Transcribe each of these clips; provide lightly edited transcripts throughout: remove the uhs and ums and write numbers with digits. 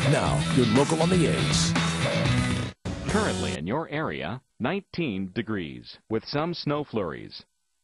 Now, your local on the 8s. Currently in your area, 19 degrees with some snow flurries.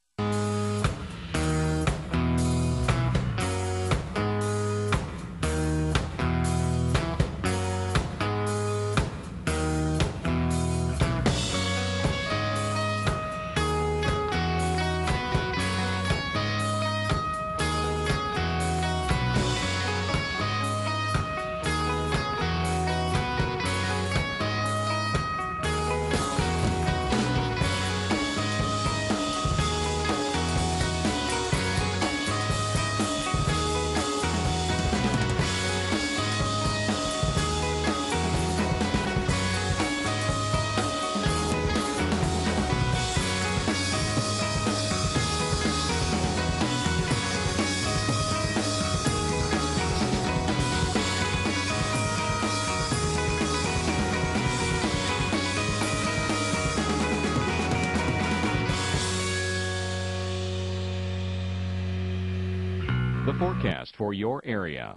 The forecast for your area.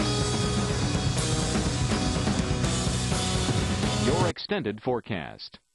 Your extended forecast.